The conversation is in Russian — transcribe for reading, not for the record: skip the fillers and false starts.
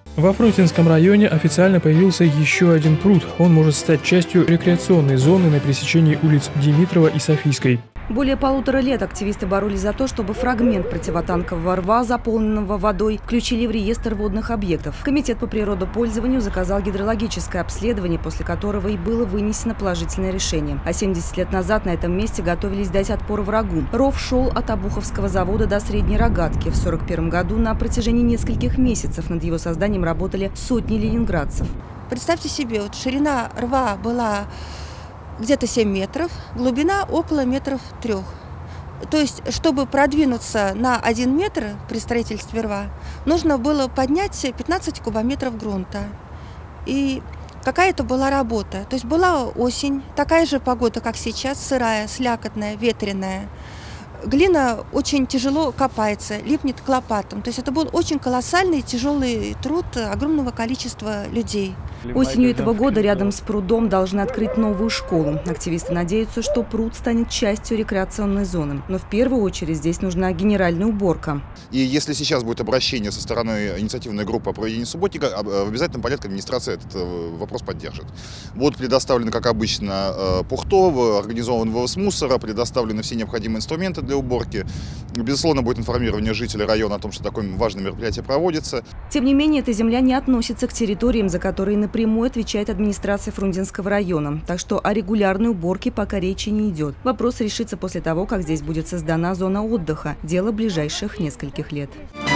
Во Фрунзенском районе официально появился еще один пруд. Он может стать частью рекреационной зоны на пересечении улиц Димитрова и Софийской. Более 1,5 лет активисты боролись за то, чтобы фрагмент противотанкового рва, заполненного водой, включили в реестр водных объектов. Комитет по природопользованию заказал гидрологическое обследование, после которого и было вынесено положительное решение. А 70 лет назад на этом месте готовились дать отпор врагу. Ров шел от Обуховского завода до Средней Рогатки. В 1941 году на протяжении нескольких месяцев над его созданием работали сотни ленинградцев. Представьте себе, вот ширина рва была где-то 7 метров, глубина около метров 3. То есть, чтобы продвинуться на 1 метр при строительстве рва, нужно было поднять 15 кубометров грунта. И какая-то была работа. То есть была осень, такая же погода, как сейчас, сырая, слякотная, ветреная. Глина очень тяжело копается, липнет к лопатам. То есть это был очень колоссальный тяжелый труд огромного количества людей. Осенью этого года рядом с прудом должны открыть новую школу. Активисты надеются, что пруд станет частью рекреационной зоны. Но в первую очередь здесь нужна генеральная уборка. И если сейчас будет обращение со стороны инициативной группы о проведении субботника, в обязательном порядке администрация этот вопрос поддержит. Будут предоставлены, как обычно, пухто, организован вывоз мусора, предоставлены все необходимые инструменты для уборки. Безусловно, будет информирование жителей района о том, что такое важное мероприятие проводится. Тем не менее, эта земля не относится к территориям, за которые напрямую отвечает администрация Фрунзенского района. Так что о регулярной уборке пока речи не идет. Вопрос решится после того, как здесь будет создана зона отдыха. Дело ближайших нескольких лет.